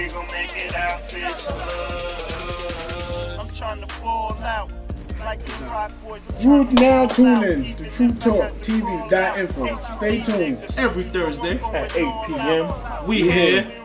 we gon' make it out this hood. I'm trying to fall out. You now tune in to TruTalkTV.info. Stay tuned. Every Thursday at 8 p.m. we here.